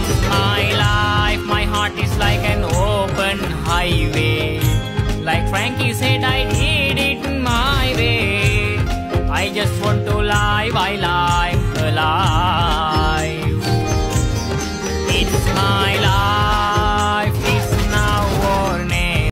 In my life, my heart is like an open highway. Like Frankie said, I did it my way. I just want to live, I love.